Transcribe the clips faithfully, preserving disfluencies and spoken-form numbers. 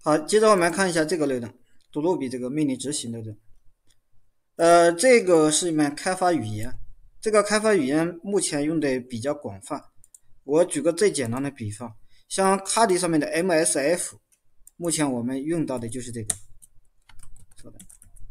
好，接着我们看一下这个漏洞，多罗比这个命令执行漏洞。呃，这个是一门开发语言，这个开发语言目前用的比较广泛。我举个最简单的比方，像卡迪上面的 M S F， 目前我们用到的就是这个。稍等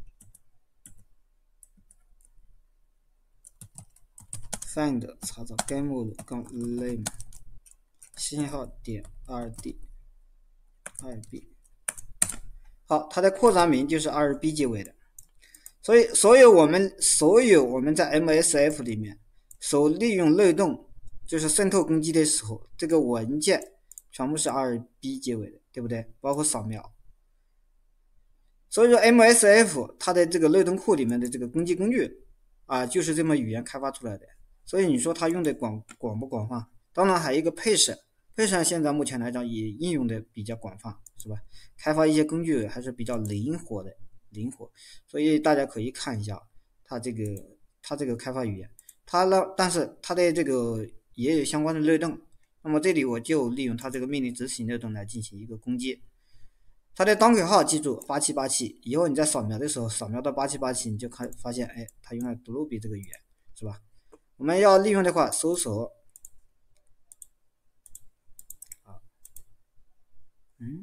，find 查找该目录杠 name 信号点 二 D 二 B。好，它的扩展名就是 二 B 结尾的。所以，所有我们所有我们在 M S F 里面所利用漏洞，就是渗透攻击的时候，这个文件全部是 二 B 结尾的，对不对？包括扫描。所以说 M S F 它的这个漏洞库里面的这个攻击工具啊，就是这门语言开发出来的。所以你说它用的广广不广泛？当然还有一个配审，配审现在目前来讲也应用的比较广泛，是吧？开发一些工具还是比较灵活的。灵活，所以大家可以看一下它这个它这个开发语言，它呢，但是它的这个也有相关的漏洞。那么这里我就利用它这个命令执行漏洞来进行一个攻击。它的单口号记住八七八七，以后你在扫描的时候，扫描到八七八七，你就看发现，哎，它用了 Ruby 这个语言，是吧？我们要利用的话，搜索，啊，嗯。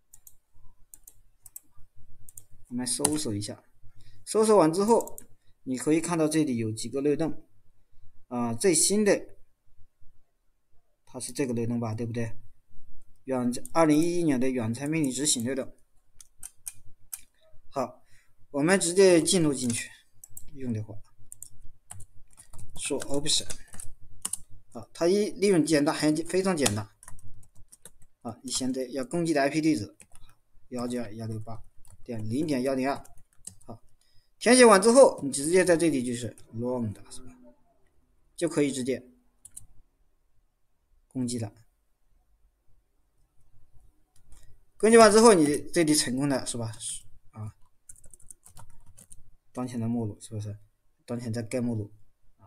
我们搜索一下，搜索完之后，你可以看到这里有几个漏洞啊、呃，最新的它是这个漏洞吧，对不对？远二零一一年的远程命令执行漏洞。好，我们直接进入进去，用的话说 option， 好，它一利用简单，很非常简单啊，你现在要攻击的 I P 地址一九二一六八点零点一零二，好，填写完之后，你直接在这里就是 run 的，是吧？就可以直接攻击了。攻击完之后，你这里成功的是吧？啊，当前的目录是不是？当前在该目录啊，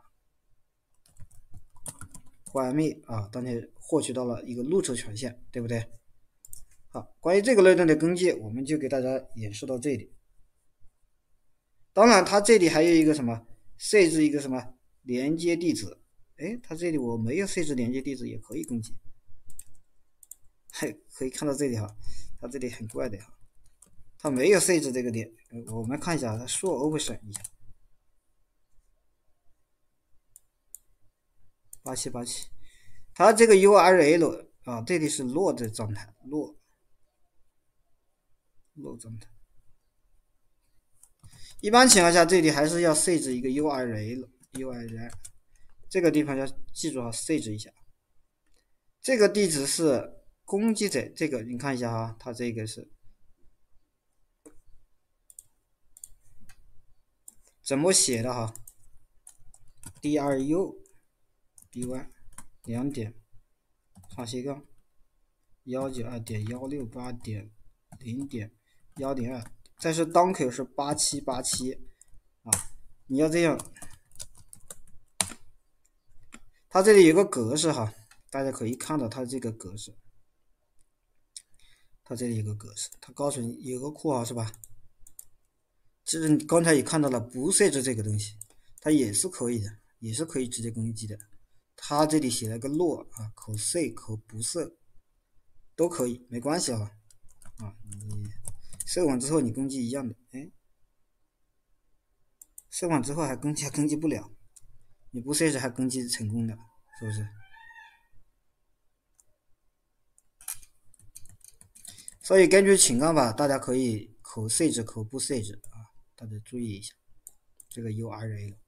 完美啊，当前获取到了一个路车权限，对不对？好，关于这个漏洞的攻击，我们就给大家演示到这里。当然，它这里还有一个什么，设置一个什么连接地址。哎，它这里我没有设置连接地址，也可以攻击。嘿，可以看到这里哈，它这里很怪的哈，它没有设置这个点。我们看一下，它说 option 一下，八七八七，它这个 U R L 啊，这里是落的状态，落落状态。一般情况下，这里还是要设置一个 U R L，U R L 这个地方要记住好设置一下。这个地址是攻击者，这个你看一下哈，它这个是怎么写的哈 ？D R U B Y 两点长斜杠幺九二点幺六八点零点幺零二，再是当口是八七八七啊，你要这样。它这里有个格式哈，大家可以看到它这个格式，它这里有个格式，它告诉你有个括号是吧？其实你刚才也看到了，不设置这个东西，它也是可以的，也是可以直接攻击的。它这里写了个落啊，可设可不设都可以，没关系啊。啊，你设完之后你攻击一样的，哎，设完之后还攻击还攻击不了，你不设置还攻击成功的，是不是？所以根据情况吧，大家可以可设置可不设置啊，大家注意一下这个 U R L。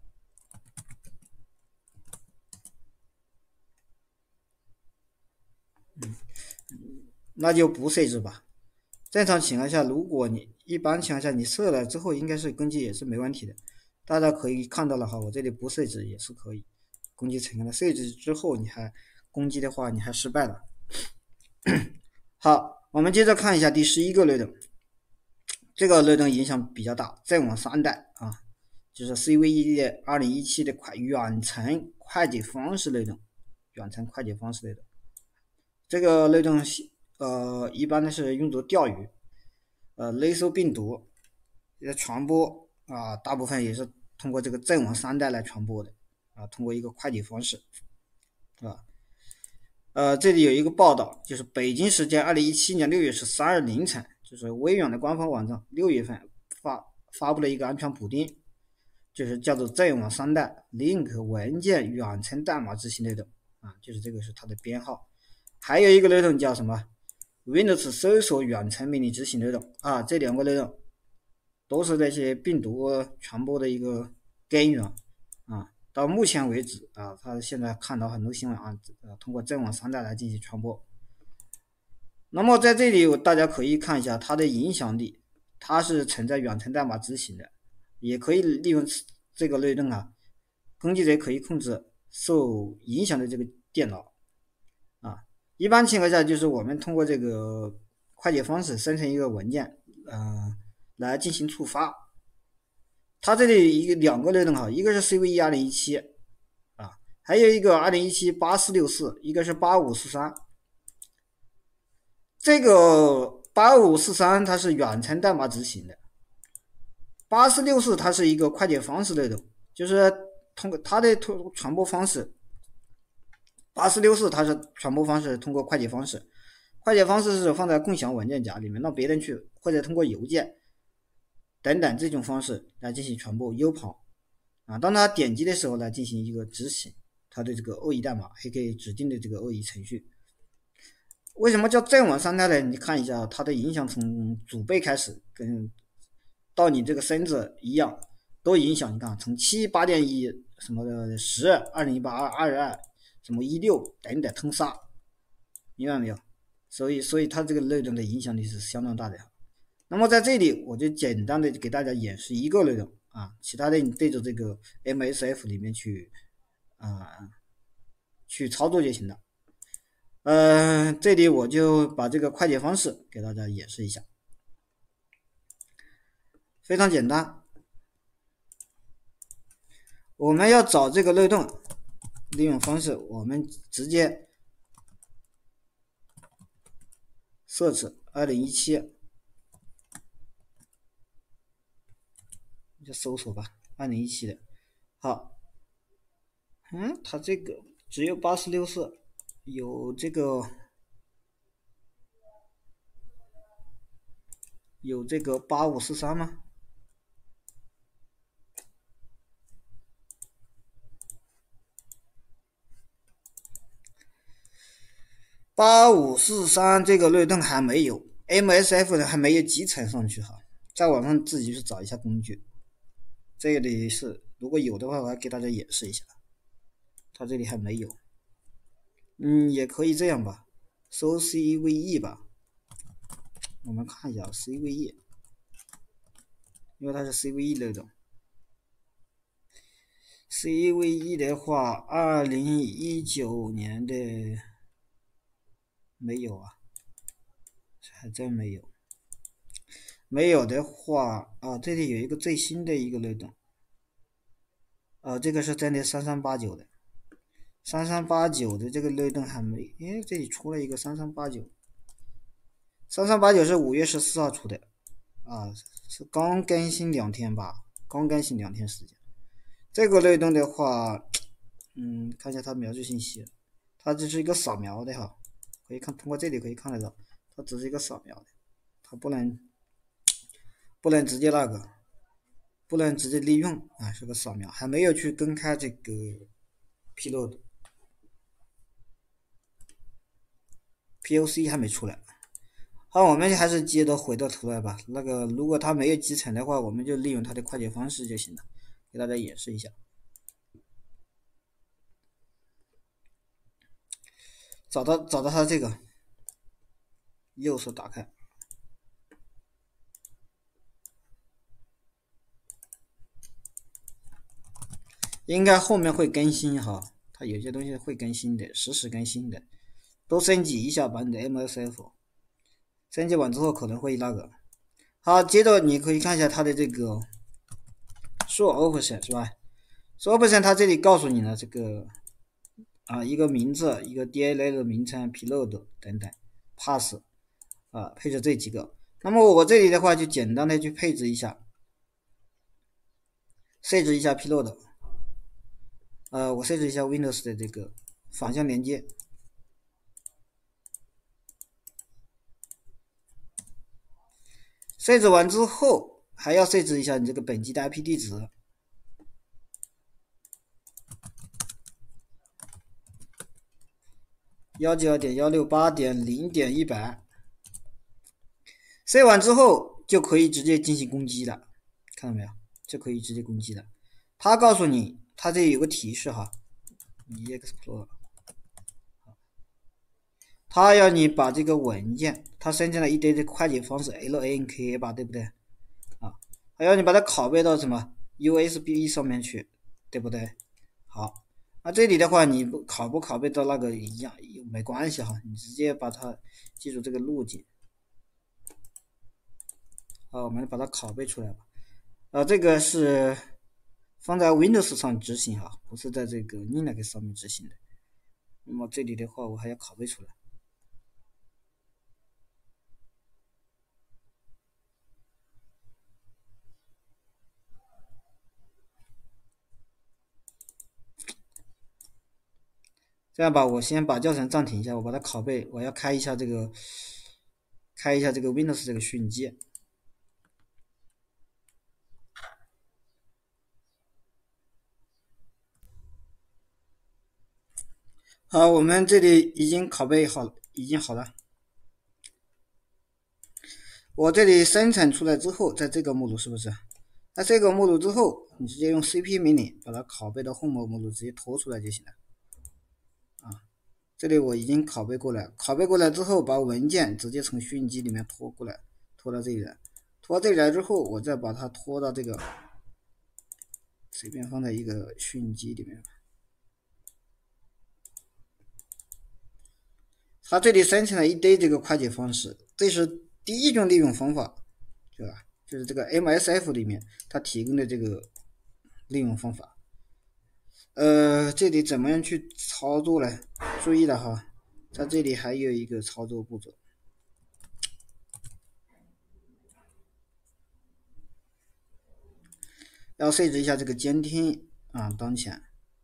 嗯，那就不设置吧。正常情况下，如果你一般情况下你设了之后，应该是攻击也是没问题的。大家可以看到了哈，我这里不设置也是可以攻击成功的。设置之后你还攻击的话，你还失败了。好，我们接着看一下第十一个漏洞。这个漏洞影响比较大，再往三代啊，就是 C V E 的二零一七的快远程快捷方式漏洞，远程快捷方式漏洞。这个漏洞呃，一般的是用作钓鱼，呃，类似病毒的传播啊，大部分也是通过这个阵亡三代来传播的啊，通过一个快递方式啊。呃，这里有一个报道，就是北京时间二零一七年六月十三日凌晨，就是微软的官方网站六月份发发布了一个安全补丁，就是叫做阵亡三代 Link 文件远程代码执行类动啊，就是这个是它的编号。还有一个类动叫什么 Windows 搜索远程命令执行类动啊，这两个类动都是那些病毒传播的一个根源啊。到目前为止啊，他现在看到很多新闻啊，呃，通过阵亡三代来进行传播。那么在这里大家可以看一下它的影响力，它是存在远程代码执行的，也可以利用这个类动啊，攻击者可以控制受影响的这个电脑啊。一般情况下就是我们通过这个快捷方式生成一个文件，呃，来进行触发。它这里一个两个类动哈，一个是 C V E 二零一七啊，还有一个二零一七八四六四，一个是八五四三。这个八五四三它是远程代码执行的，八四六四它是一个快捷方式类动，就是通过它的传播方式，八四六四它是传播方式通过快捷方式，快捷方式是放在共享文件夹里面让别人去，或者通过邮件等等这种方式来进行传播 U 跑啊，当他点击的时候来进行一个执行他的这个恶意代码，还可以指定的这个恶意程序。为什么叫阵亡三代呢？你看一下它的影响，从祖辈开始跟到你这个孙子一样都影响。你看从七八点一什么的十二零一八二二二什么一六等等通杀，明白没有？所以所以它这个类动的影响力是相当大的。那么在这里我就简单的给大家演示一个类动啊，其他的你对着这个 M S F 里面去啊去操作就行了。呃，这里我就把这个快捷方式给大家演示一下，非常简单。我们要找这个漏洞，利用方式，我们直接 search 二零一七，就搜索吧，二零一七的。好，嗯，它这个只有八四六四。有这个有这个八五四三吗？八五四三这个类动还没有 ，M S F 的还没有集成上去哈，在网上自己去找一下工具。这里是如果有的话，我还给大家演示一下，它这里还没有。嗯，也可以这样吧，搜 C V E 吧。我们看一下 C V E， 因为它是 C V E 类动。C V E 的话，二零一九年的没有啊，还真没有。没有的话啊，这里有一个最新的一个类动，啊，这个是真的三三八九的。三三八九的这个类动还没，哎，这里出了一个三三八九，三三八九是五月十四号出的，啊，是刚更新两天吧，刚更新两天时间。这个类动的话，嗯，看一下它描述信息，它只是一个扫描的哈，可以看通过这里可以看得到，它只是一个扫描的，它不能不能直接那个，不能直接利用啊，是个扫描，还没有去公开这个披露的。P O C 还没出来，好，我们还是接着回到头来吧。那个，如果它没有集成的话，我们就利用它的快捷方式就行了。给大家演示一下，找到找到它这个，右手打开，应该后面会更新哈，它有些东西会更新的，实时更新的。都升级一下把你的 M S F， 升级完之后可能会那个。好，接着你可以看一下它的这个 show option 是吧 ？show option 它这里告诉你了这个啊一个名字，一个 D L L 的名称 ，payload 等等 ，pass 啊，配置这几个。那么我这里的话就简单的去配置一下，设置一下 payload， 呃，我设置一下 Windows 的这个反向连接。设置完之后，还要设置一下你这个本机的 I P 地址。一九二点一六八点零点一百，设完之后就可以直接进行攻击了，看到没有？就可以直接攻击了。他告诉你，他这里有个提示哈 ，Explorer， 他要你把这个文件，他生成了一堆的快捷方式 L A N K 吧，对不对？啊，还要你把它拷贝到什么 U S B 上面去，对不对？好。那这里的话，你拷不拷贝到那个一样没关系哈，你直接把它记住这个路径。好，我们把它拷贝出来吧。呃，这个是放在 Windows 上执行哈，不是在这个 Linux 上面执行的。那么这里的话，我还要拷贝出来。这样吧，我先把教程暂停一下，我把它拷贝，我要开一下这个，开一下这个 Windows 这个讯息。好，我们这里已经拷贝好，已经好了。我这里生成出来之后，在这个目录是不是？在这个目录之后，你直接用 C P 命令把它拷贝到 Home 目录，直接拖出来就行了。啊，这里我已经拷贝过来，拷贝过来之后，把文件直接从讯机里面拖过来，拖到这里来，拖到这里来之后，我再把它拖到这个，随便放在一个讯机里面。它这里生成了一堆这个快捷方式，这是第一种利用方法，对吧？就是这个 M S F 里面它提供的这个利用方法。呃，这里怎么样去操作呢？注意了哈，在这里还有一个操作步骤，要设置一下这个监听啊，当前。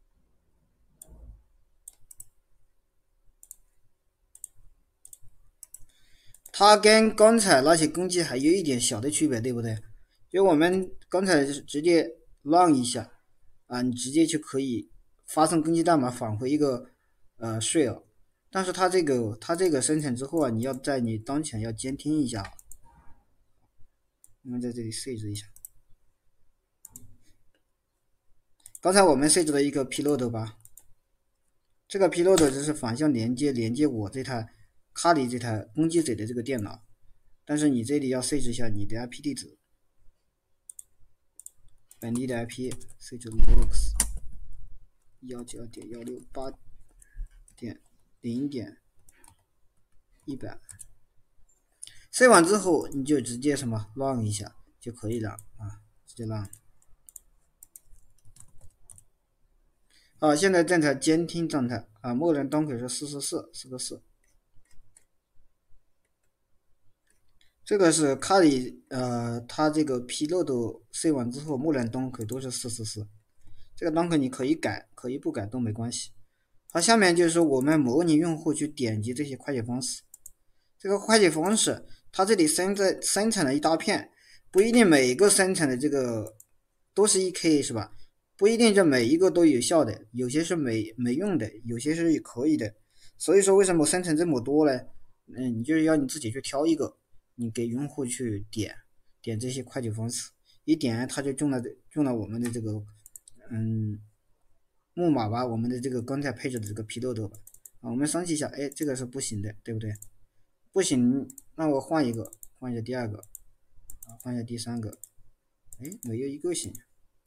它跟刚才那些攻击还有一点小的区别，对不对？就我们刚才直接 run 一下啊，你直接就可以发送攻击代码返回一个呃 shell， 但是它这个它这个生成之后啊，你要在你当前要监听一下，我们在这里设置一下。刚才我们设置了一个 payload 吧，这个 payload 就是反向连接连接我这台卡里这台攻击者的这个电脑。但是你这里要设置一下你的 I P 地址，本地的 I P 设置 locals 一九二点一六八点零点一百，设完之后你就直接什么 run 一下就可以了啊，直接 run。啊，现在正在监听状态啊，默认端口是四四四四个四。这个是卡里呃，它这个 payload 设完之后，默认端口都是四四四。这个端口你可以改，可以不改都没关系。好，下面就是我们模拟用户去点击这些快捷方式。这个快捷方式，它这里生在生成了一大片，不一定每一个生成的这个都是 一 K 是吧？不一定这每一个都有效的，有些是没没用的，有些是可以的。所以说为什么生成这么多呢？嗯，你就是要你自己去挑一个。你给用户去点点这些快捷方式，一点他就中了中了我们的这个嗯木马吧，我们的这个刚才配置的这个 payload 吧啊，我们分析一下，哎，这个是不行的，对不对？不行，那我换一个，换一下第二个，啊，换一下第三个，哎，没有一个行。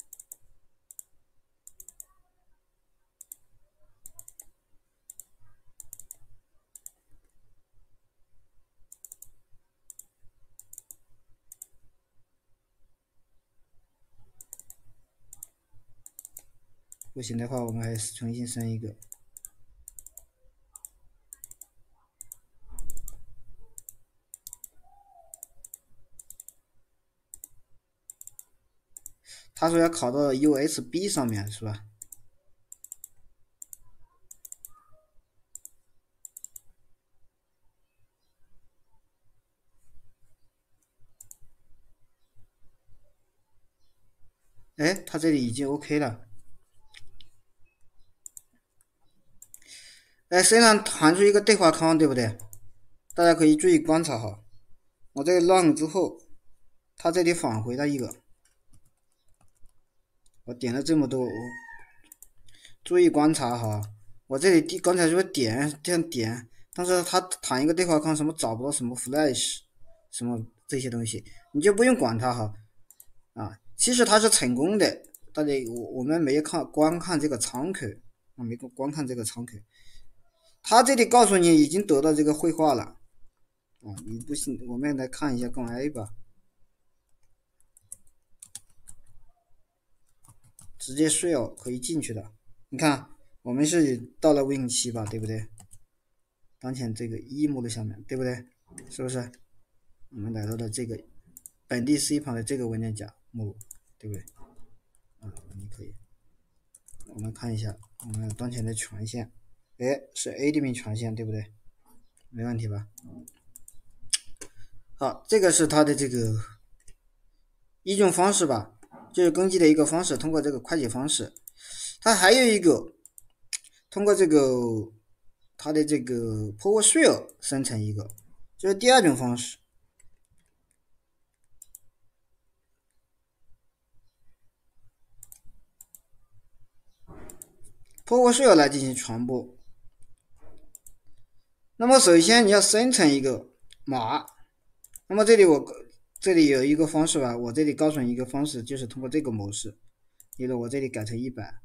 不行的话，我们还是重新升一个。 他说要拷到 U S B 上面是吧？哎，他这里已经 OK 了。哎，实际上弹出一个对话框，对不对？大家可以注意观察哈。我这个 run 之后，它这里返回了一个。我点了这么多，我注意观察哈。我这里刚才说点这样点，但是它弹一个对话框，什么找不到什么 flash， 什么这些东西，你就不用管它哈。啊，其实它是成功的，大家我我们没有看光看这个窗口，啊，没光看这个窗口。他这里告诉你已经得到这个绘画了，啊，你不信，我们来看一下杠 A 吧，直接 shell 可以进去的。你看，我们是到了 Win 七吧，对不对？当前这个一目录下面，对不对？是不是？我们来到了这个本地 C 旁的这个文件夹目录，对不对？啊，你可以，我们看一下我们当前的权限，哎，是 admin 权限，对不对？没问题吧？好，这个是它的这个一种方式吧，就是登记的一个方式，通过这个快捷方式。它还有一个通过这个它的这个 PowerShell 生成一个，这是第二种方式。PowerShell 来进行传播。那么首先你要生成一个码，那么这里我这里有一个方式吧，我这里告诉你一个方式，就是通过这个模式，比如我这里改成一百。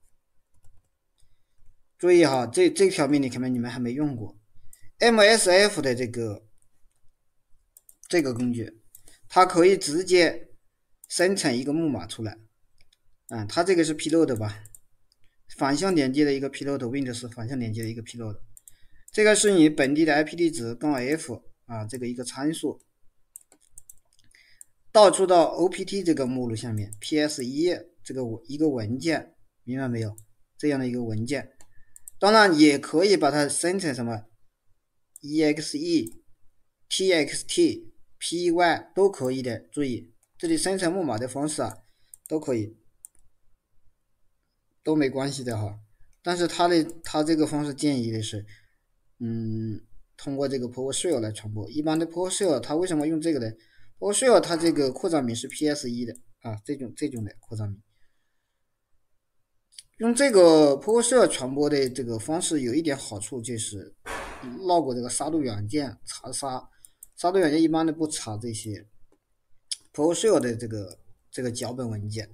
注意哈，这这条命令可能你们还没用过 ，M S F 的这个这个工具，它可以直接生成一个木马出来。嗯，它这个是 payload 吧，反向连接的一个 payload，Windows 反向连接的一个 payload。这个是你本地的 I P 地址杠 F 啊，这个一个参数，导出到 O P T 这个目录下面 ，P S 一 这个一个文件，明白没有？这样的一个文件，当然也可以把它生成什么 E X E、T X T、P Y 都可以的。注意，这里生成木马的方式啊，都可以，都没关系的哈。但是它的它这个方式建议的是，嗯，通过这个 PowerShell 来传播。一般的 PowerShell 它为什么用这个呢？PowerShell 它这个扩展名是 P S 一 的啊，这种这种的扩展名。用这个 PowerShell 传播的这个方式有一点好处，就是绕过这个杀毒软件查杀，杀毒软件一般都不查这些 PowerShell 的这个这个脚本文件。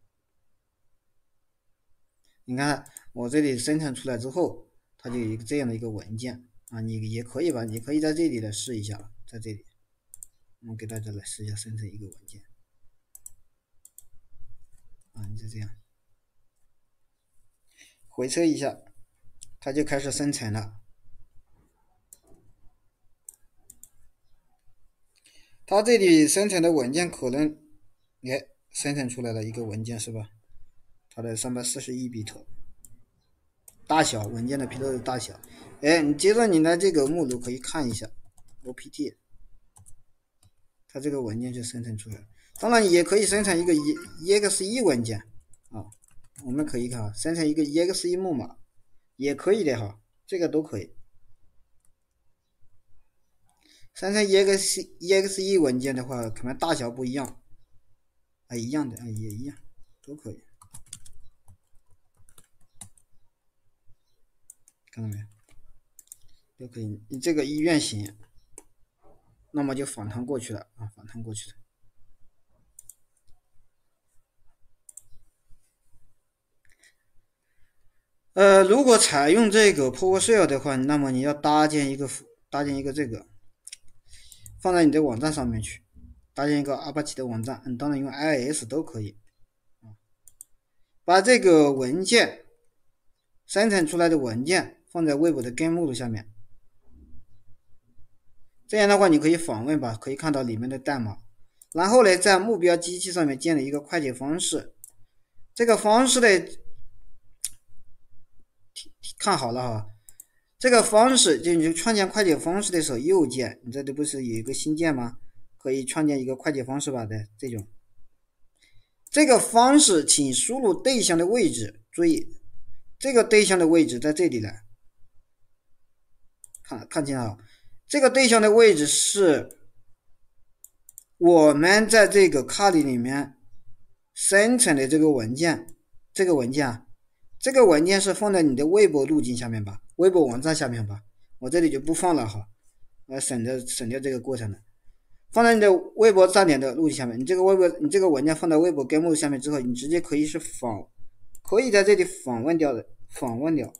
你看我这里生成出来之后，它就有一个这样的一个文件啊，你也可以吧，你可以在这里来试一下，在这里，我给大家来试一下生成一个文件啊，你就这样。回车一下，它就开始生成了。它这里生成的文件可能，哎，生成出来了一个文件是吧？它的三百四十一 bit 大小，文件的 payload 的大小。哎，你接着你的这个目录可以看一下 O P T， 它这个文件就生成出来了。当然也可以生成一个 E X E 文件啊。我们可以看啊，生成一个 E X E 木马也可以的哈，这个都可以。生成 E X E X E 文件的话，可能大小不一样，啊，一样的啊，也一样，都可以。看到没有？都可以。你这个医院型，那么就反弹过去了啊，反弹过去了。呃，如果采用这个 PowerShell 的话，那么你要搭建一个搭建一个这个，放在你的网站上面去，搭建一个 Apache 的网站，嗯，当然用 I S 都可以。把这个文件生成出来的文件放在 Web 的 Game 目录下面，这样的话你可以访问吧，可以看到里面的代码。然后呢，在目标机器上面建立一个快捷方式， 这个方式的看好了哈。这个方式就你创建快捷方式的时候，右键你这里不是有一个新键吗？可以创建一个快捷方式吧的这种。这个方式请输入对象的位置，注意这个对象的位置在这里来，看看清啊，这个对象的位置是我们在这个卡里里面生成的这个文件，这个文件啊，这个文件是放在你的微博路径下面吧，微博网站下面吧，我这里就不放了哈，我省掉省掉这个过程了。放在你的微博站点的路径下面，你这个微博你这个文件放在微博 Game 下面之后，你直接可以是访，可以在这里访问掉的，访问掉。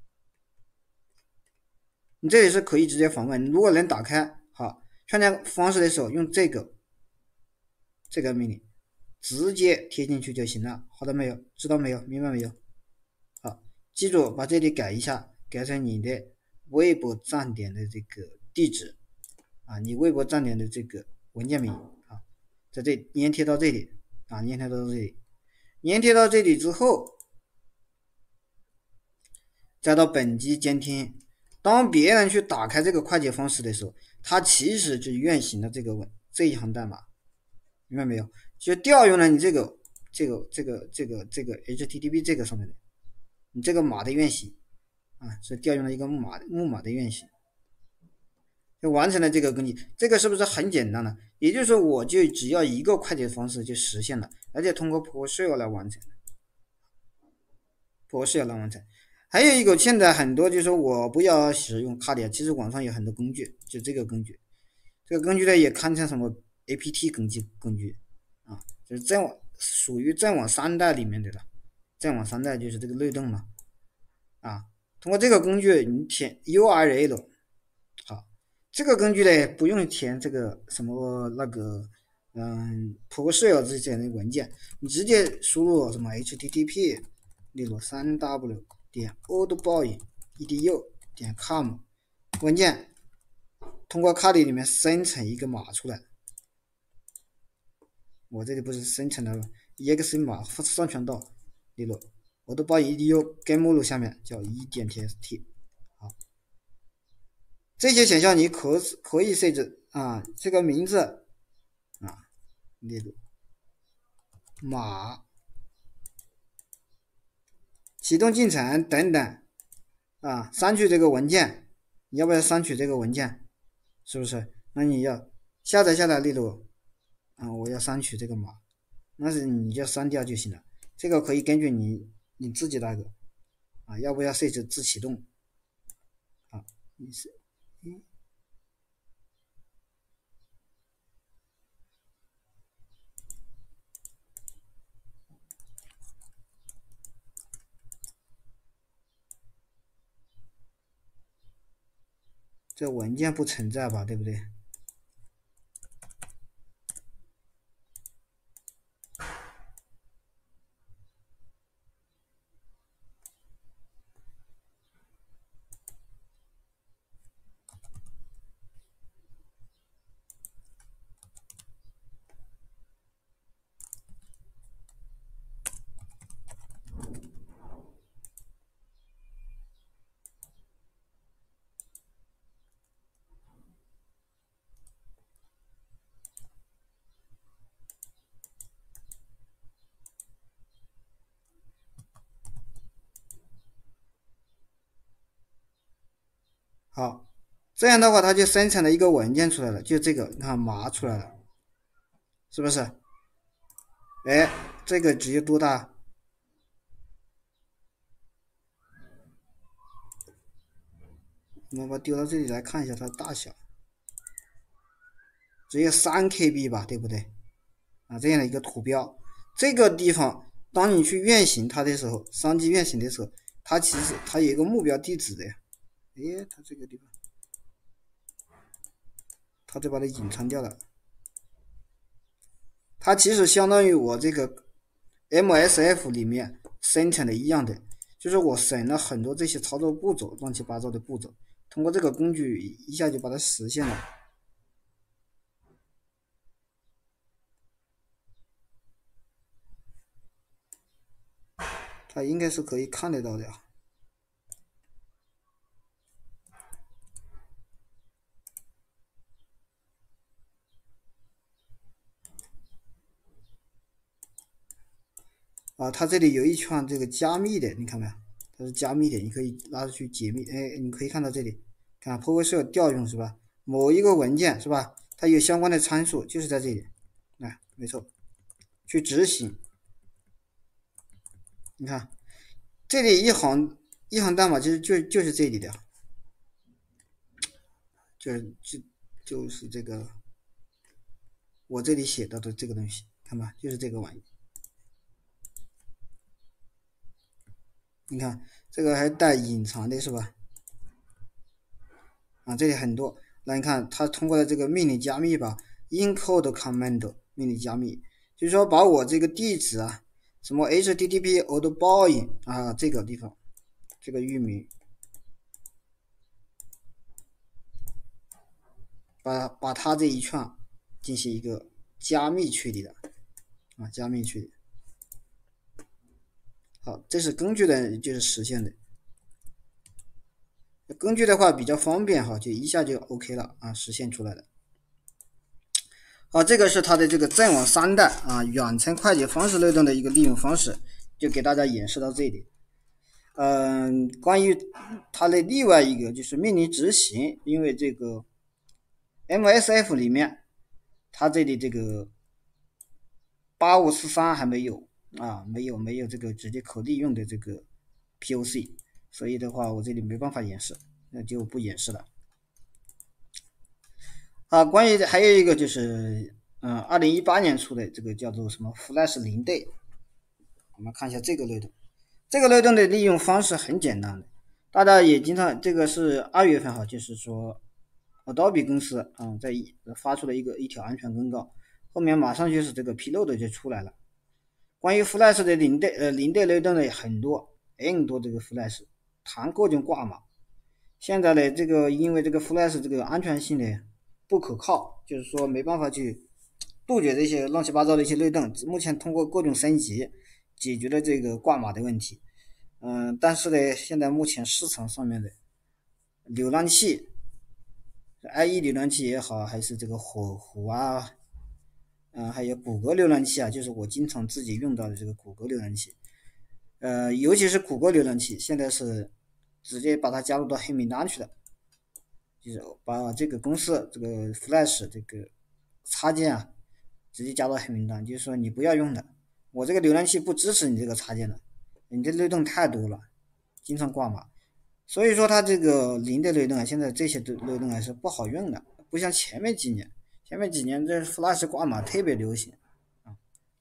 你这里是可以直接访问，你如果能打开好创建方式的时候，用这个这个命令直接贴进去就行了。好的没有？知道没有？明白没有？好，记住把这里改一下，改成你的微博站点的这个地址啊，你微博站点的这个文件名啊，在这粘贴到这里啊，粘贴到这里，粘贴到这里之后，再到本机监听。当别人去打开这个快捷方式的时候，它其实就运行了这个这一行代码，明白没有？就调用了你这个这个这个这个这个 H T T P 这个上面的你这个码的运行啊，是调用了一个木马木马的运行，就完成了这个根据。这个是不是很简单呢？也就是说，我就只要一个快捷方式就实现了，而且通过 PowerShell 来完成 ，PowerShell 来完成。还有一个，现在很多就是说我不要使用卡里，其实网上有很多工具，就这个工具，这个工具呢也堪称什么 A P T 工具工具啊，就是再往属于再往三代里面的了，再往三代就是这个漏洞嘛啊，通过这个工具你填 U R L， 好，这个工具呢不用填这个什么那个嗯 PowerShell 这些的文件，你直接输入什么 H T T P， 例如 三 W。点 oldboy edu 点 com 文件，通过卡里里面生成一个码出来。我这里不是生成了 E X E 码上传到，例如 oldboy edu 根目录下面叫一点 txt。好，这些选项你可可以设置啊，这个名字啊，例如码。启动进程等等啊，删除这个文件，你要不要删除这个文件？是不是？那你要下载下来，例如啊，我要删除这个码，那是你就删掉就行了。这个可以根据你你自己那个啊，要不要设置自启动？啊，你是嗯。这文件不存在吧，对不对？好，这样的话它就生成了一个文件出来了，就这个，你看码出来了，是不是？哎，这个值多大？我们把它丢到这里来看一下它的大小，只有三 K B 吧，对不对？啊，这样的一个图标，这个地方当你去运行它的时候，商机运行的时候，它其实它有一个目标地址的呀。哎，它这个地方，它就把它隐藏掉了。它其实相当于我这个 M S F 里面生成的一样的，就是我省了很多这些操作步骤，乱七八糟的步骤，通过这个工具一下就把它实现了。 它应该是可以看得到的啊。啊，它这里有一串这个加密的，你看没有？它是加密的，你可以拉出去解密。哎，你可以看到这里，看 PowerShell 调用是吧？某一个文件是吧？它有相关的参数，就是在这里。来，没错，去执行。你看，这里一行一行代码其实就就是这里的，就是就就是这个我这里写到的这个东西，看吧，就是这个玩意。你看这个还带隐藏的是吧？啊，这里很多。那你看它通过了这个命令加密吧 ，encode command 命令加密，就是说把我这个地址啊，什么 H T T P old boy 啊这个地方，这个域名，把把它这一串进行一个加密处理的啊，加密处理。好，这是根据的，就是实现的。根据的话比较方便哈，就一下就 OK 了啊，实现出来了。好，这个是它的这个再往三代啊远程快捷方式漏洞的一个利用方式，就给大家演示到这里。嗯，关于它的另外一个就是命令执行，因为这个 M S F 里面它这里这个八五四三还没有啊，没有没有这个直接可利用的这个 P O C， 所以的话我这里没办法演示，那就不演示了。啊，关于还有一个就是，嗯，二零一八年出的这个叫做什么 Flash 零 day， 我们看一下这个漏洞。这个漏洞的利用方式很简单的，大家也经常，这个是二月份哈，就是说 Adobe 公司啊、嗯、在发出了一个一条安全公告，后面马上就是这个披露的就出来了。关于 Flash 的零 day 呃零 day 漏洞的很多 N 多这个 Flash 谈各种挂码，现在呢这个因为这个 Flash 这个安全性呢不可靠，就是说没办法去杜绝这些乱七八糟的一些漏洞。目前通过各种升级解决了这个挂码的问题。嗯，但是呢，现在目前市场上面的浏览器 ，I E 浏览器也好，还是这个火狐啊，嗯，还有谷歌浏览器啊，就是我经常自己用到的这个谷歌浏览器。呃，尤其是谷歌浏览器，现在是直接把它加入到黑名单去了。就是把这个公司这个 Flash 这个插件啊，直接加到黑名单，就是说你不要用的，我这个浏览器不支持你这个插件的，你这漏洞太多了，经常挂码。所以说它这个零的漏洞啊，现在这些漏洞还是不好用的，不像前面几年，前面几年这 Flash 挂码特别流行啊。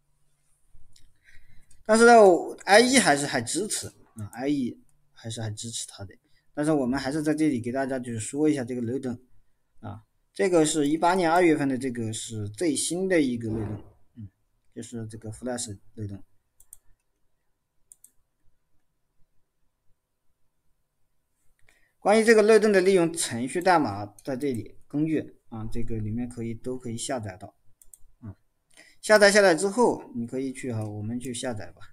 但是呢 ，I E 还是还支持啊 ，I E 还是还支持它的。但是我们还是在这里给大家就是说一下这个漏洞啊，这个是一八年二月份的，这个是最新的一个漏洞，嗯，就是这个 Flash 漏洞。关于这个漏洞的利用程序代码在这里根据啊，这个里面可以都可以下载到，啊，下载下来之后你可以去哈，我们去下载吧。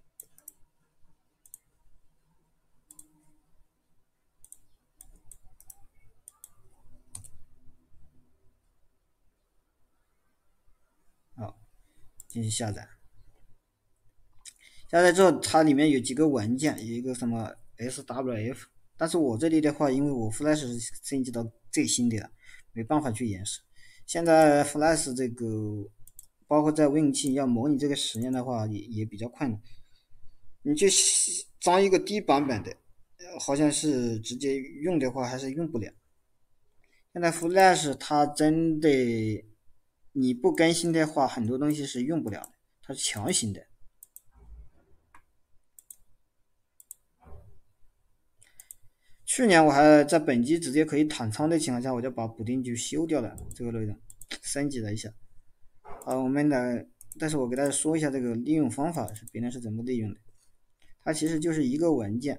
好，进行下载。下载之后，它里面有几个文件，有一个什么 S W F， 但是我这里的话，因为我 Flash 升级到最新的了，没办法去演示。现在 Flash 这个，包括在 Win 七要模拟这个实验的话，也也比较困难。你去装一个低版本的，好像是直接用的话还是用不了。现在 Flash 它真的，你不更新的话，很多东西是用不了的，它是强行的。去年我还在本机直接可以坦仓的情况下，我就把补丁就修掉了这个漏洞，升级了一下。好，我们来，但是我给大家说一下这个利用方法是别人是怎么利用的。它其实就是一个文件，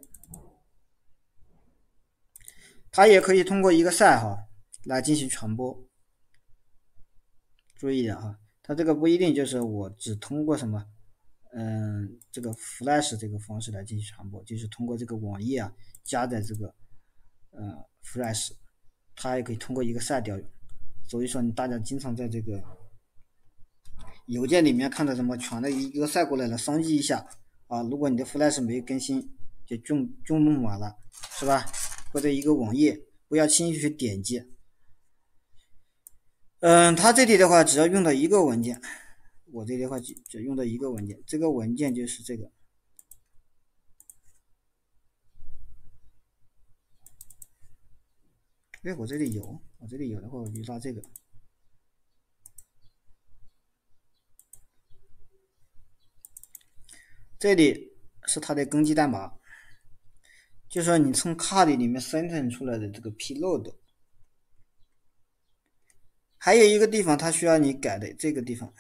它也可以通过一个赛哈来进行传播。注意的哈，它这个不一定就是我只通过什么嗯，这个 Flash 这个方式来进行传播，就是通过这个网页啊加载这个呃 Flash， 它也可以通过一个 site 调用。所以说，你大家经常在这个邮件里面看到什么传的一个 site 过来了，双击一下啊，如果你的 Flash 没更新，就中中弄完了，是吧？或者一个网页，不要轻易去点击。嗯，它这里的话只要用到一个文件，我这里的话只只用到一个文件，这个文件就是这个。哎，我这里有，我这里有的话我就拉这个。这里是它的根基代码，就是说你从 card 里面生成出来的这个 payload。还有一个地方它需要你改的，这个地方。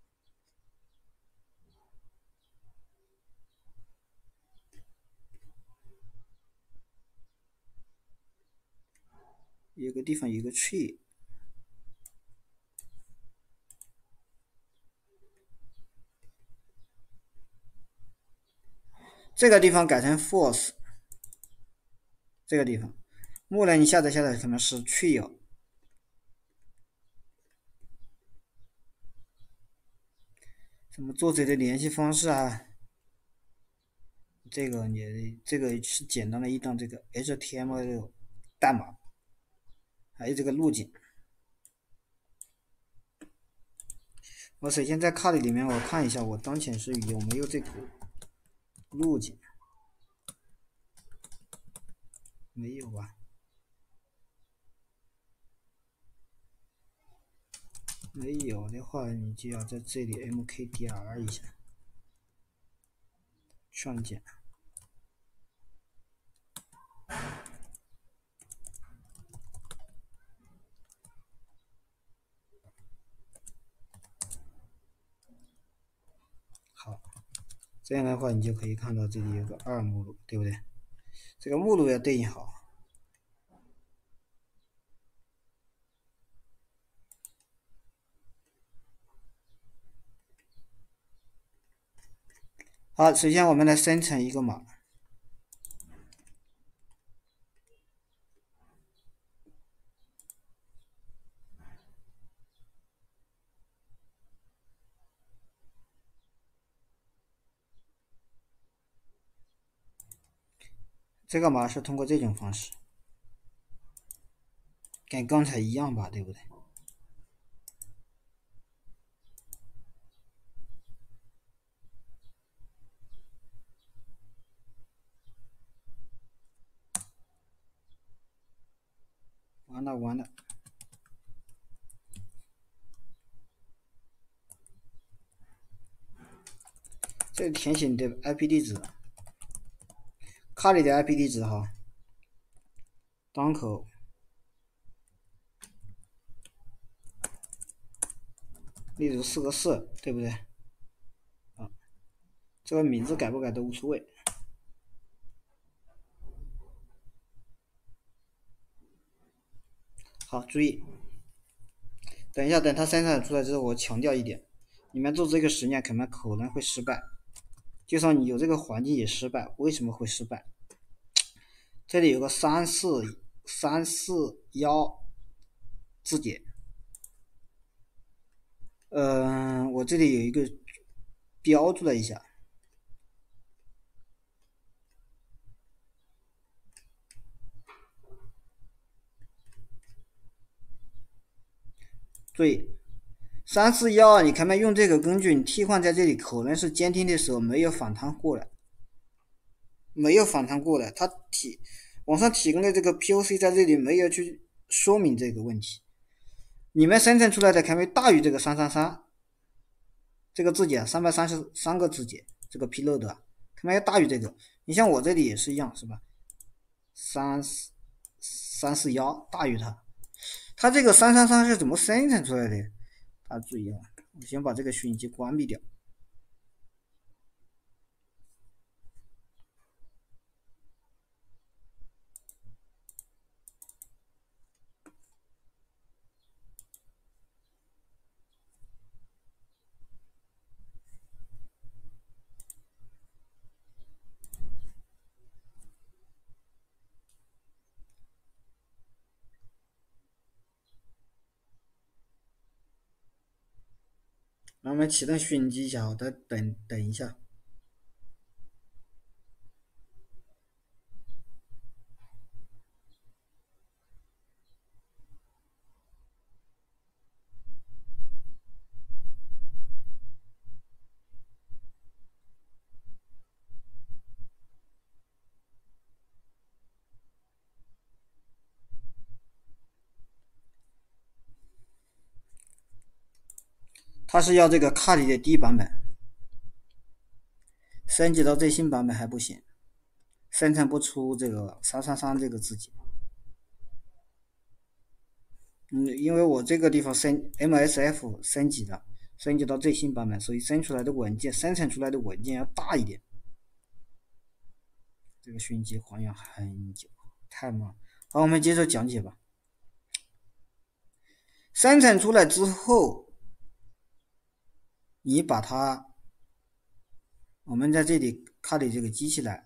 有个地方有个 tree， 这个地方改成 false， 这个地方，木兰你下载下载可能是 tree 哦。什么作者的联系方式啊？这个你这个是简单的一段这个 H T M L 代码，还有这个路径。我首先在 card 里面我看一下我当前是有没有这个路径，没有吧？没有的话，你就要在这里 M K D R 一下，创建。好，这样的话你就可以看到这里有个二目录，对不对？这个目录要对应好。好，首先我们来生成一个码。这个码是通过这种方式，跟刚才一样吧，对不对？完了完了，这里填写你的 I P 地址，卡里的 I P 地址哈，档口。例如四个四，对不对？啊，这个名字改不改都无所谓。好，注意，等一下，等它生产出来之后，我强调一点，你们做这个实验可能可能会失败，就算你有这个环境也失败。为什么会失败？这里有个三四三四幺字节，嗯、呃，我这里有一个标注了一下。注意，三四幺，你看没用这个工具，你替换在这里可能是监听的时候没有反弹过来，没有反弹过来，它提网上提供的这个 P O C 在这里没有去说明这个问题。你们生成出来的可没大于这个三三三这个字节，三百三十三个字节，这个 payload 啊，可没要大于这个。你像我这里也是一样，是吧？三三四幺大于它。它这个三三三是怎么生成出来的？大家注意啊，我先把这个虚拟机关闭掉。 让我们启动虚拟机一下，我再等等一下。它是要这个卡里的低版本，升级到最新版本还不行，生成不出这个三三三这个字节。嗯，因为我这个地方升 M S F 升级了，升级到最新版本，所以生出来的文件生成出来的文件要大一点。这个虚拟机还原很久，太慢。好，我们接着讲解吧。生成出来之后，你把它，我们在这里卡里这个机器来，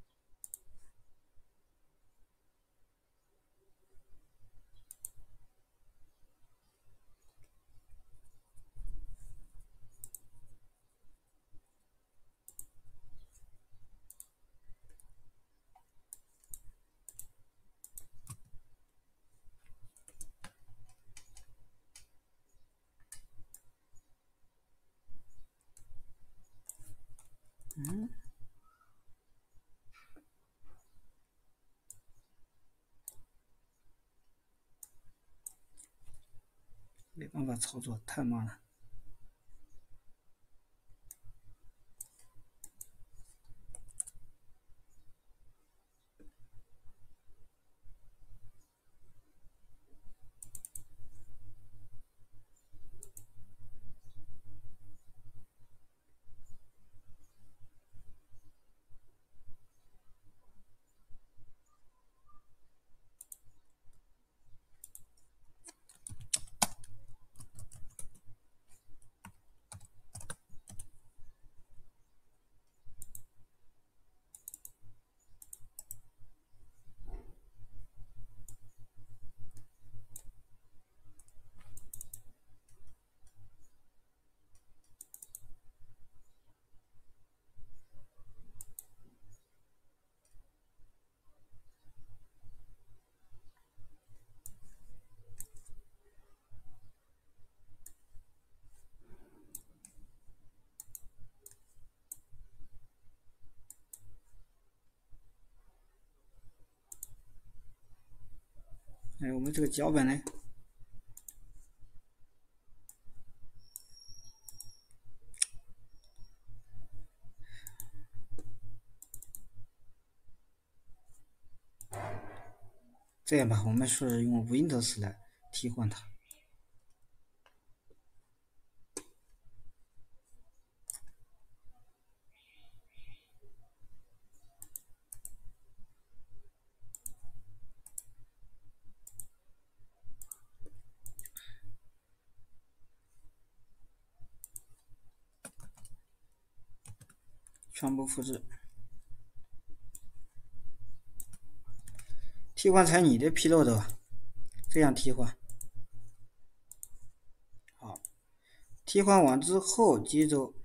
嗯，没办法操作，太慢了。哎，我们这个脚本呢？这样吧，我们是用 Windows 来替换它。全部复制，替换成你的披露的吧，这样替换。好，替换完之后，接着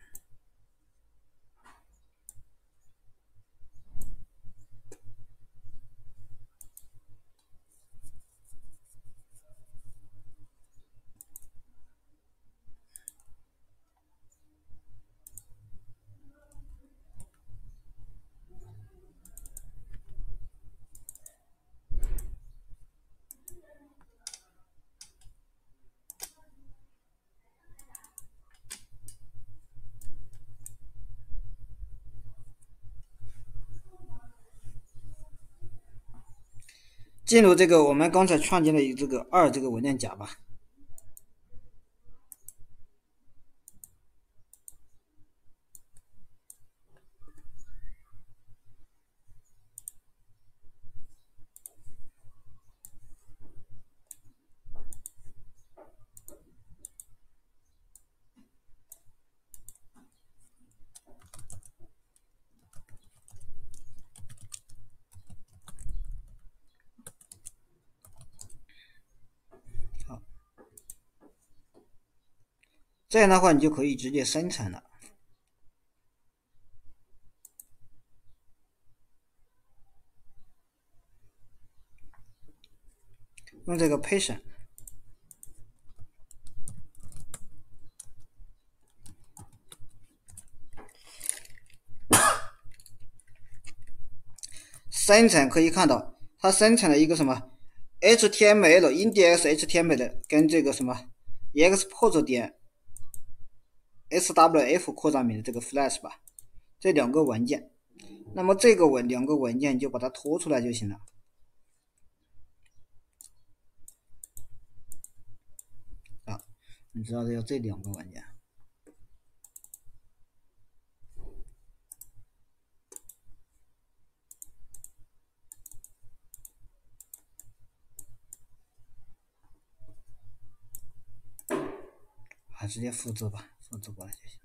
进入这个我们刚才创建的这个二这个文件夹吧。好， 这样的话你就可以直接生成了。用这个 patient。生成可以看到，它生成了一个什么 H T M L index H T M L 跟这个什么 export 点 S W F 扩展名的这个 flash 吧，这两个文件。那么这个文两个文件你就把它拖出来就行了。啊，你知道要这两个文件。啊，直接复制吧，复制过来就行。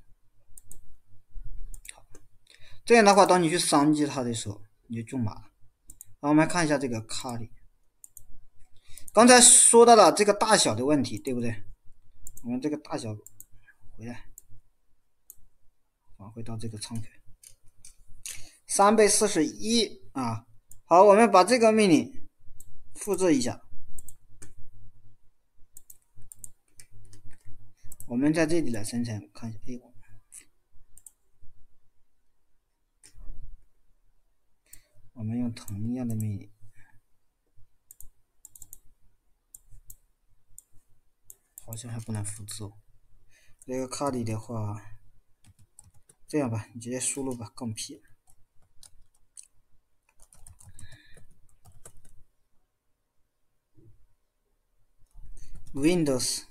好，这样的话，当你去删记它的时候，你就种码了。好，我们看一下这个卡里。刚才说到了这个大小的问题，对不对？我们这个大小回来，返回到这个仓库，三倍四十一啊。好，我们把这个命令复制一下。我们在这里来生成，看一下 A 五。我们用同样的命令，好像还不能复制哦。这个卡里的话，这样吧，你直接输入吧，杠 P。Windows。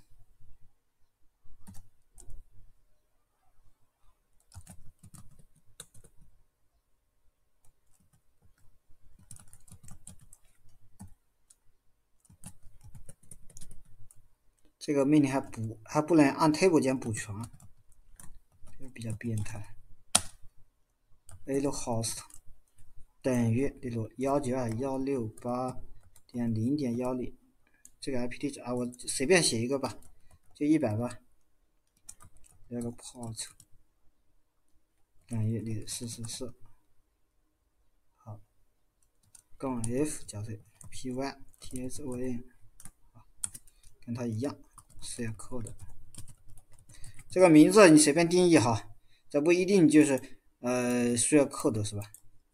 这个命令还不还不能按 table 键补全，这个比较变态。lhost 等于例如一九二一六八点零点一零，这个 I P 地址啊，我随便写一个吧，就一百吧。这个 port 等于零四四四，好，杠 f 加上 py thon， 跟它一样。share code 这个名字你随便定义哈，这不一定就是呃share code是吧？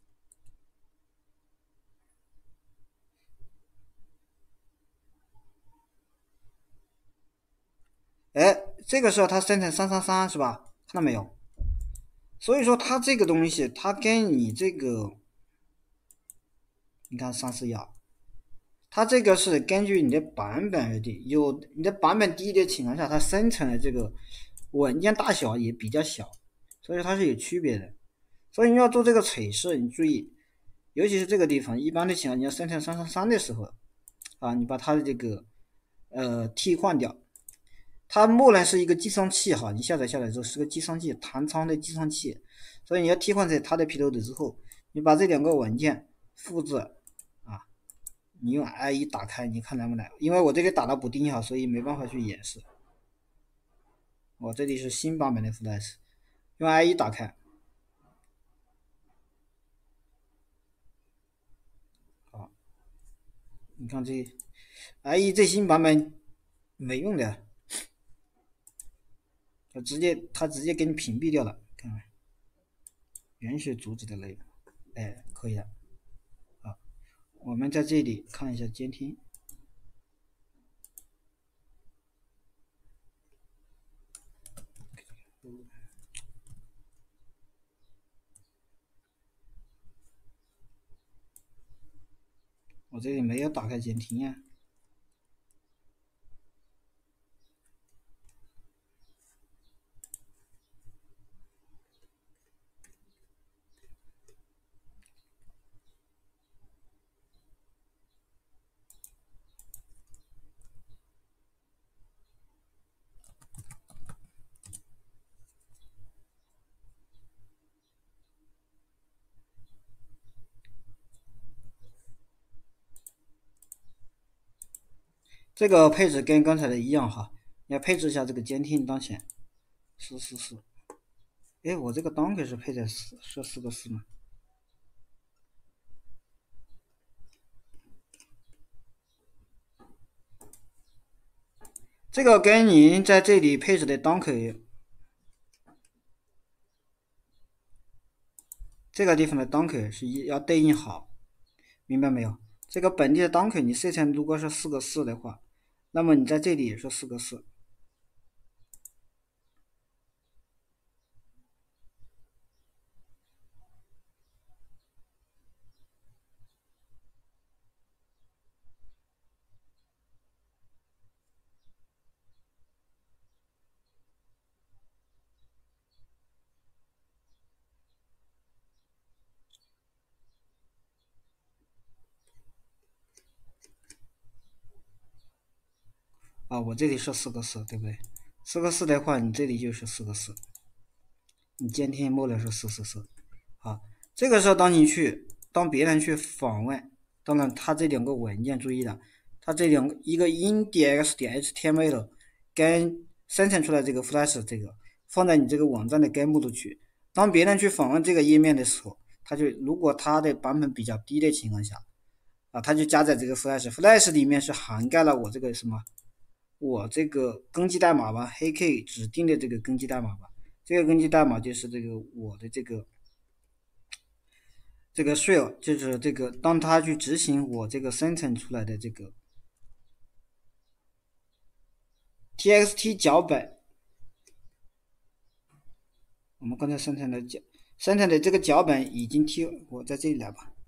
哎，这个时候它生成三三三是吧？看到没有？所以说它这个东西，它跟你这个，你看三四幺，它这个是根据你的版本而定，有你的版本低的情况下，它生成的这个文件大小也比较小，所以它是有区别的。所以你要做这个测试，你注意，尤其是这个地方，一般的情况你要生成三三三的时候，啊，你把它的这个呃替换掉。它默认是一个计算器哈，你下载下来之后是个计算器，弹仓的计算器，所以你要替换成它的 payload 之后，你把这两个文件复制啊，你用 I E 打开，你看能不能？因为我这里打了补丁哈，所以没办法去演示。我这里是新版本的 Flash， 用 I E 打开，好，你看这 I E 最新版本没用的。它直接它直接给你屏蔽掉了，看看，允许阻止的内容，哎，可以了。好，我们在这里看一下监听，我这里没有打开监听呀。这个配置跟刚才的一样哈，你要配置一下这个监听当前。 四四四。哎，我这个 donkey 是配在四是四个四吗？这个跟您在这里配置的 donkey 这个地方的 donkey 是要对应好，明白没有？这个本地的 donkey 你设成如果是四个四的话，那么你在这里也是四个四。啊，我这里是四个四，对不对？四个四的话，你这里就是四个四，你监听默认是四四四。好，这个时候当你去当别人去访问，当然它这两个文件注意了，它这两个一个 index 点 html 跟生成出来这个 Flash 这个放在你这个网站的根目录去，当别人去访问这个页面的时候，它就如果它的版本比较低的情况下，啊，它就加在这个 Flash，Flash 里面是涵盖了我这个什么，我这个根基代码吧，黑 K 指定的这个根基代码吧，这个根基代码就是这个我的这个这个 shell， 就是这个当它去执行我这个生成出来的这个 txt 脚本，我们刚才生成的脚生成的这个脚本已经 T， 我在这里来吧。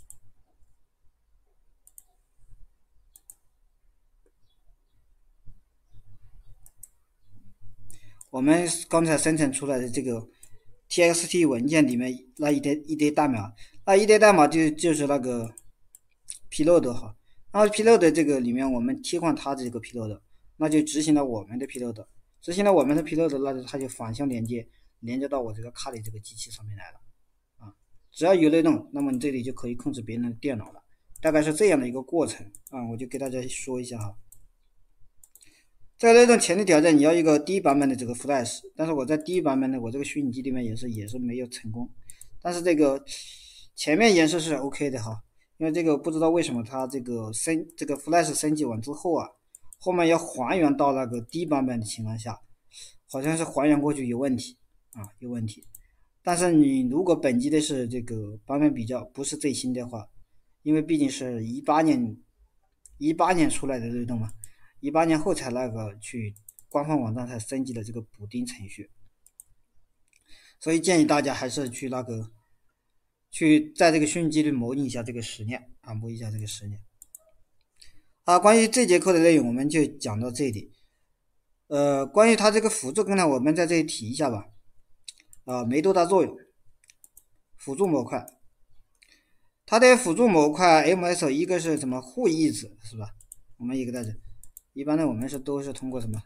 我们刚才生成出来的这个 txt 文件里面那一堆一堆代码，那一堆代码就就是那个 payload 哈，然后 payload 这个里面我们替换它的这个 payload，那就执行了我们的 payload，执行了我们的 payload，那它就反向连接，连接到我这个卡里这个机器上面来了啊。只要有内容，那么你这里就可以控制别人的电脑了，大概是这样的一个过程啊，我就给大家说一下哈。在那种前提条件，你要一个低版本的这个 Flash， 但是我在低版本的我这个虚拟机里面也是也是没有成功，但是这个前面演示是 OK 的哈，因为这个不知道为什么它这个升这个 Flash 升级完之后啊，后面要还原到那个低版本的情况下，好像是还原过去有问题啊，有问题。但是你如果本机的是这个版本比较不是最新的话，因为毕竟是一八年一八年出来的内动嘛。一八年后才那个去官方网站才升级了这个补丁程序，所以建议大家还是去那个去在这个虚拟机里模拟一下这个实验啊，模拟一下这个实验。啊，关于这节课的内容我们就讲到这里。呃，关于它这个辅助功能，我们在这里提一下吧。啊，没多大作用。辅助模块，它的辅助模块 M S 一个是什么互译子是吧？我们一个在这。一般的我们是都是通过什么？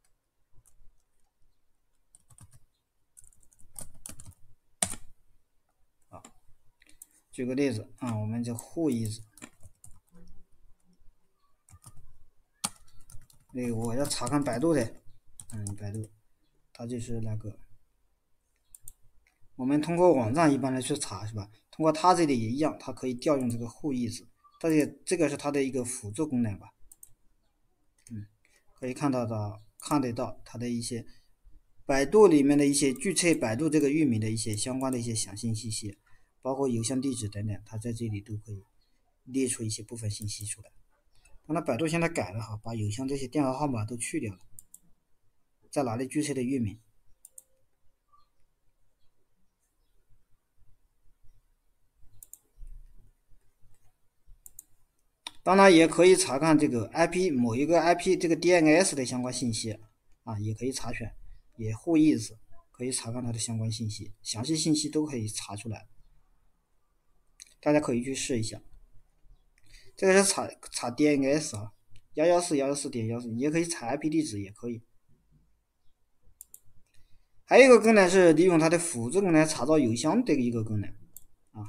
啊，举个例子啊，我们就互译子。那个我要查看百度的，嗯，百度，它就是那个，我们通过网站一般来去查是吧？通过它这里也一样，它可以调用这个互译子，但是这个是它的一个辅助功能吧？嗯，可以看到的，看得到它的一些百度里面的一些注册百度这个域名的一些相关的一些详细信息，包括邮箱地址等等，它在这里都可以列出一些部分信息出来。当然，百度现在改了哈，把邮箱这些电话号码都去掉了，在哪里注册的域名？当然也可以查看这个 I P 某一个 I P 这个 D N S 的相关信息啊，也可以查询，也互译子可以查看它的相关信息，详细信息都可以查出来，大家可以去试一下。这个是查查 D N S 啊，幺幺四幺幺四点幺四，你也可以查 I P 地址也可以。还有一个功能是利用它的辅助功能查找邮箱的一个功能啊。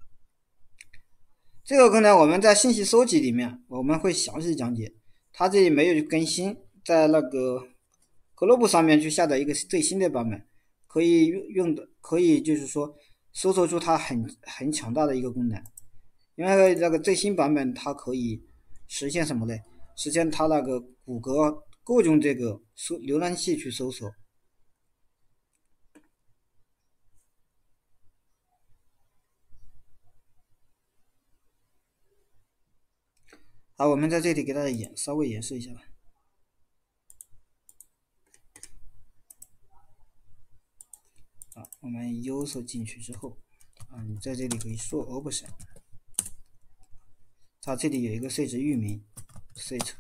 这个功能我们在信息收集里面我们会详细讲解，它这里没有更新，在那个 Chrome 上面去下载一个最新的版本，可以用用的，可以就是说搜索出它很很强大的一个功能。因为那个最新版本它可以实现什么呢？实现它那个谷歌各种这个搜浏览器去搜索。好，我们在这里给大家演稍微演示一下吧。啊，我们 user 进去之后，啊，你在这里可以说 option， 它这里有一个 search 域名 search，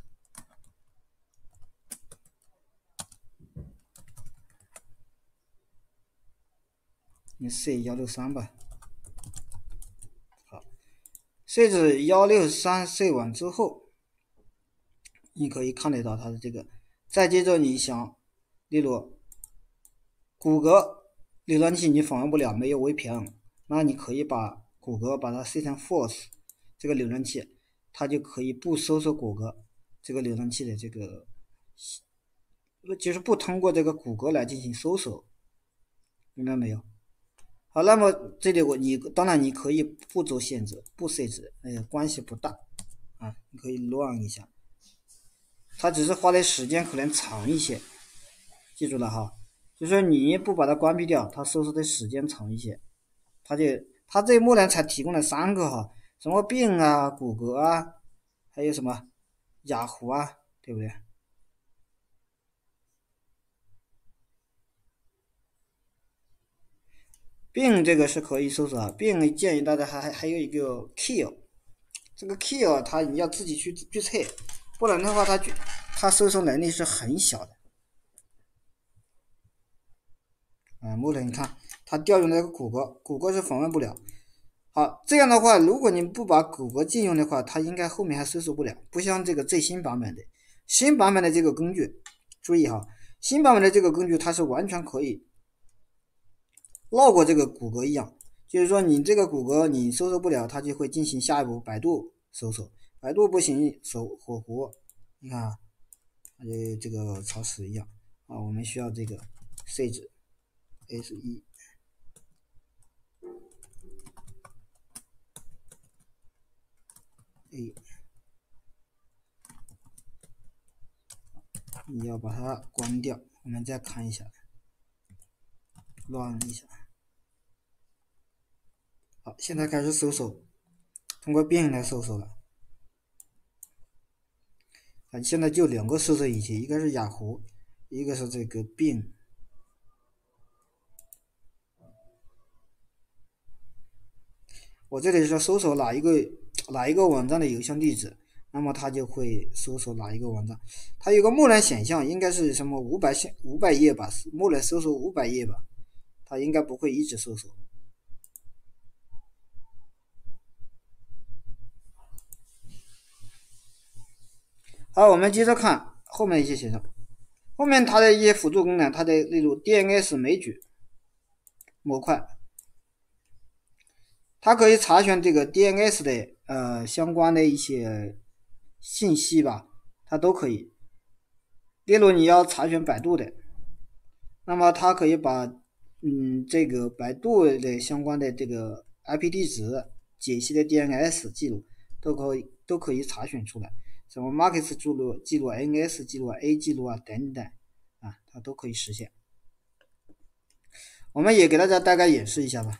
你 C 一六三吧。好 ，search 一六三 C 完之后，你可以看得到它的这个，再接着你想，例如谷歌浏览器你访问不了，没有 V P N， 那你可以把谷歌把它设成 false 这个浏览器，它就可以不搜索谷歌这个浏览器的这个，就是不通过这个谷歌来进行搜索，明白没有？好，那么这里我你当然你可以不做限制，不设置，哎呀，关系不大啊，你可以乱一下，它只是花的时间可能长一些，记住了哈。就是你不把它关闭掉，它搜索的时间长一些。它就它这目前才提供了三个哈，什么Bing啊、谷歌啊，还有什么雅虎啊，对不对？Bing 这个是可以搜索啊，Bing 建议大家还还还有一个 Kill， 这个 Kill 它你要自己去去测，不然的话它它搜索能力是很小的。啊，目前你看它调用那个谷歌，谷歌是访问不了。好，这样的话，如果你不把谷歌禁用的话，它应该后面还搜索不了，不像这个最新版本的，新版本的这个工具，注意哈，新版本的这个工具它是完全可以绕过这个谷歌一样，就是说你这个谷歌你搜索不了，它就会进行下一步百度搜索，百度不行，搜火狐，你看啊，它就这个草屎一样啊，我们需要这个 search S 一。A， 你要把它关掉，我们再看一下，乱一下。好，现在开始搜索，通过 Bing 来搜索了。啊，现在就两个搜索引擎，一个是雅虎，一个是这个 Bing。我这里是搜索哪一个哪一个网站的邮箱地址，那么它就会搜索哪一个网站。它有个默认选项，应该是什么五百线五百页吧，默认搜索五百页吧，它应该不会一直搜索。好，我们接着看后面一些选项，后面它的一些辅助功能，它的例如 D N S 枚举模块。它可以查询这个 D N S 的呃相关的一些信息吧，它都可以。例如你要查询百度的，那么它可以把嗯这个百度的相关的这个 I P 地址解析的 D N S 记录都可以都可以查询出来，什么 Markets 记录、记录 N S 记录、A 记录啊等等啊，它都可以实现。我们也给大家大概演示一下吧。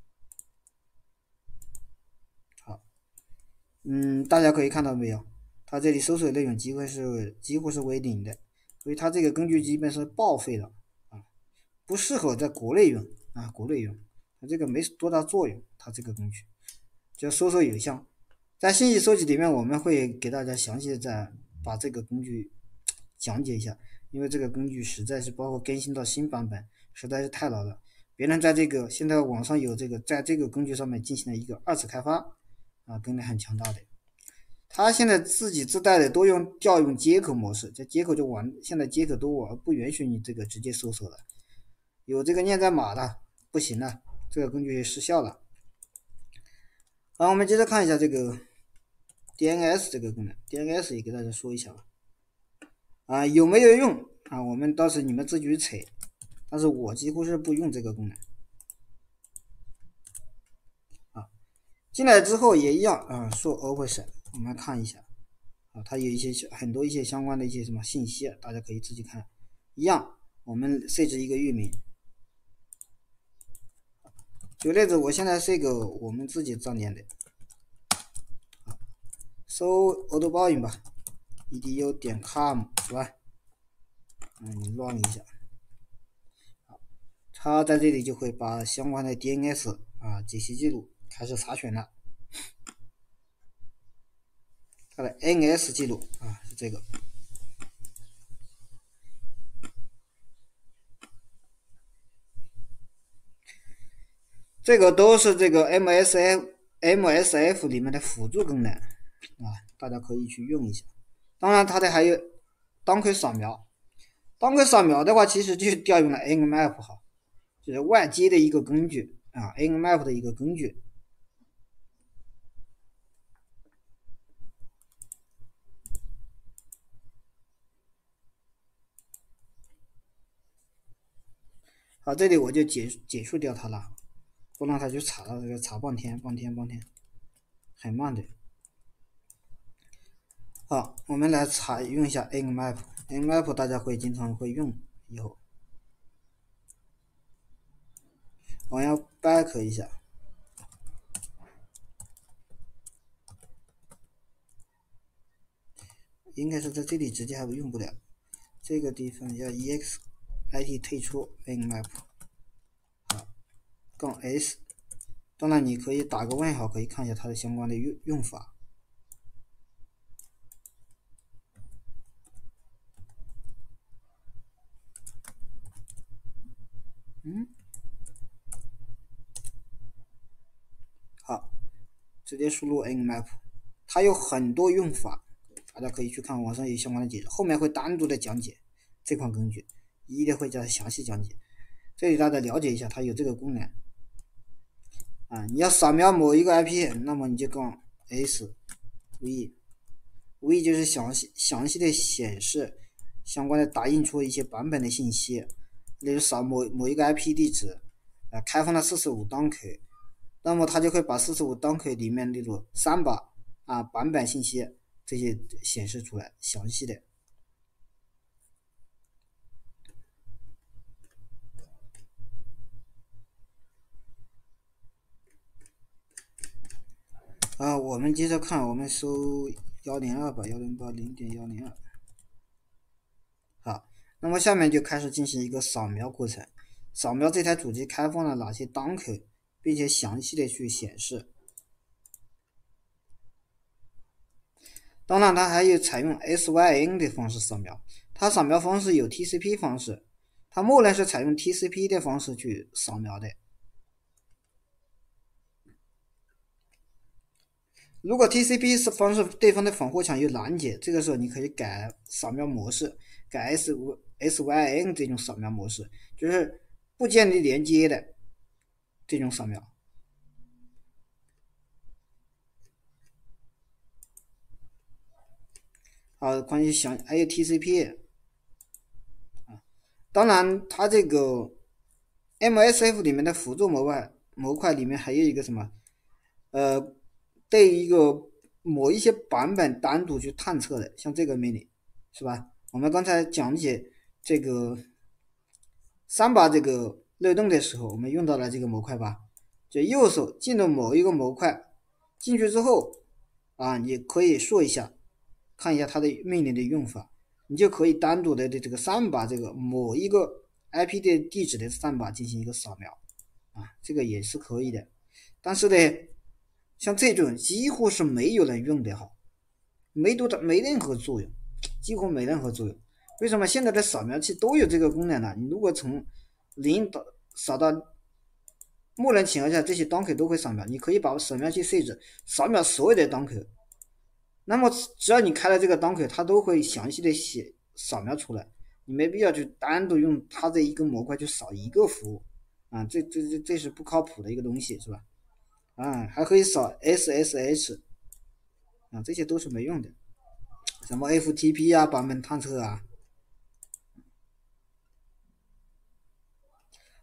嗯，大家可以看到没有？它这里搜索的内容几乎是几乎是为零的，所以它这个工具基本是报废了啊，不适合在国内用啊，国内用，它这个没多大作用。它这个工具就搜索邮箱，在信息收集里面我们会给大家详细的再把这个工具讲解一下，因为这个工具实在是包括更新到新版本，实在是太老了。别人在这个现在网上有这个在这个工具上面进行了一个二次开发。啊，功能很强大的，它现在自己自带的都用调用接口模式，这接口就完，现在接口都完不允许你这个直接搜索了，有这个念代码的不行了，这个工具失效了。好，我们接着看一下这个 D N S 这个功能 ，D N S 也给大家说一下吧。 啊，有没有用啊？我们到时你们自己去测，但是我几乎是不用这个功能。啊，进来之后也一样啊，说 Office， 我们看一下啊，它有一些很多一些相关的一些什么信息，大家可以自己看。一样，我们设置一个域名。举例子，我现在是一个我们自己账点的，搜 autobowing 吧 ，edu 点 com 是吧？嗯，你乱一下，它在这里就会把相关的 D N S 啊解析记录开始查询了。它的 N S 记录啊是这个。这个都是这个 M S F M S F 里面的辅助功能啊，大家可以去用一下。当然，它的还有单块扫描，单块扫描的话，其实就是调用了 Nmap 哈，就是外接的一个工具啊 ，Nmap 的一个工具。好，这里我就结结束掉它了，不让它去查了，这个查半天半天半天，很慢的。好，我们来查用一下 Nmap，Nmap 大家会经常会用，以后我要 back 一下。应该是在这里直接还用不了，这个地方要 exit 退出 Nmap， 好，杠 s， 当然你可以打个问号，可以看一下它的相关的用用法。嗯，好，直接输入 Nmap， 它有很多用法，大家可以去看网上有相关的解释，后面会单独的讲解这款工具，一定会加详细讲解。这里大家了解一下，它有这个功能啊。你要扫描某一个 I P， 那么你就杠 s v v 就是详细详细的显示相关的打印出一些版本的信息，例如扫某某一个 I P 地址，啊，开放了四十五档口，那么它就会把四十五档口里面例如三把啊版本信息这些显示出来，详细的。啊，我们接着看，我们搜幺零二吧，幺零八零点幺零二。好，那么下面就开始进行一个扫描过程，扫描这台主机开放了哪些档口，并且详细的去显示。当然，它还有采用 S Y N 的方式扫描，它扫描方式有 T C P 方式，它默认是采用 T C P 的方式去扫描的。如果 T C P 是方式对方的防火墙有拦截，这个时候你可以改扫描模式，改 S S Y N 这种扫描模式，就是不建立连接的这种扫描。啊，关于详还有 T C P 啊，当然它这个 M S F 里面的辅助模块模块里面还有一个什么，呃，对一个某一些版本单独去探测的，像这个命令是吧？我们刚才讲解这个三把这个漏洞的时候，我们用到了这个模块吧？就右手进入某一个模块，进去之后啊，你可以说一下，看一下它的命令的用法，你就可以单独的对这个三把这个某一个 I P 的地址的三把进行一个扫描啊，这个也是可以的。但是呢，像这种几乎是没有人用的哈，没多大没任何作用，几乎没任何作用。为什么现在的扫描器都有这个功能呢？你如果从零到扫到默认情况下，这些档口都会扫描，你可以把扫描器设置扫描所有的档口，那么只要你开了这个档口，它都会详细的写扫描出来，你没必要去单独用它这一个模块去扫一个服务啊，这这这这是不靠谱的一个东西，是吧？啊，还可以扫 S S H 啊，这些都是没用的，什么 F T P 啊，版本探测啊，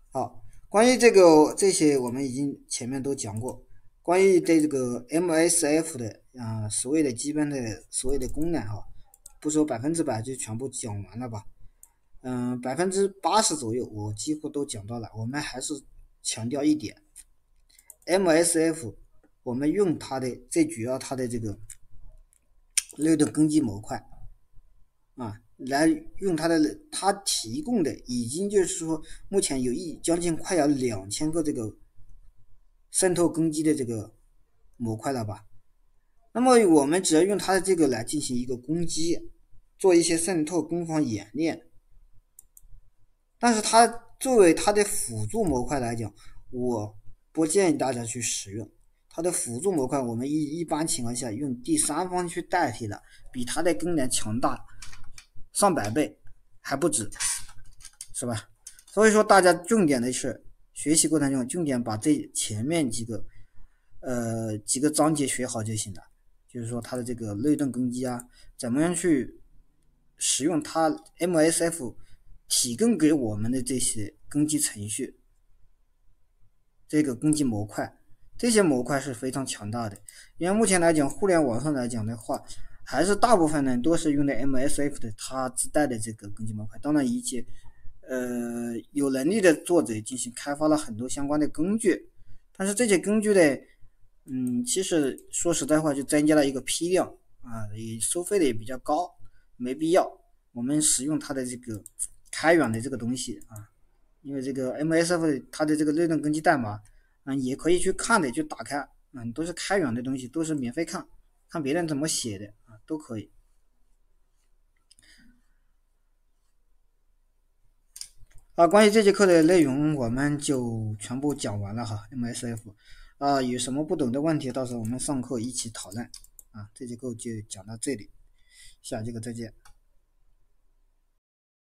好，关于这个这些我们已经前面都讲过。关于对这个 M S F 的啊、呃、所谓的基本的所谓的功能哈，不说百分之百就全部讲完了吧。嗯，百分之八十左右我几乎都讲到了。我们还是强调一点，M S F 我们用它的最主要它的这个六的根基模块啊，来用它的它提供的已经就是说目前有一将近快要两千个这个渗透根基的这个模块了吧。那么我们只要用它的这个来进行一个攻击，做一些渗透攻防演练。但是它作为它的辅助模块来讲，我不建议大家去使用它的辅助模块。我们一一般情况下用第三方去代替的，比它的功能强大上百倍还不止，是吧？所以说大家重点的是学习过程中重点把这前面几个呃几个章节学好就行了。就是说它的这个内盾攻击啊，怎么样去使用它 M S F 提供给我们的这些攻击程序，这个攻击模块，这些模块是非常强大的。因为目前来讲，互联网上来讲的话，还是大部分人都是用的 M S F 的它自带的这个攻击模块。当然，一些呃有能力的作者进行开发了很多相关的工具，但是这些工具呢，嗯，其实说实在话，就增加了一个批量啊，也收费的也比较高，没必要。我们使用它的这个开源的这个东西啊，因为这个 M S F 它的这个内盾攻击代码，嗯，也可以去看的，去打开，嗯，都是开源的东西，都是免费看，看别人怎么写的啊，都可以。啊，关于这节课的内容，我们就全部讲完了哈。M S F，啊，有什么不懂的问题，到时候我们上课一起讨论。啊，这节课就讲到这里，下节课再见。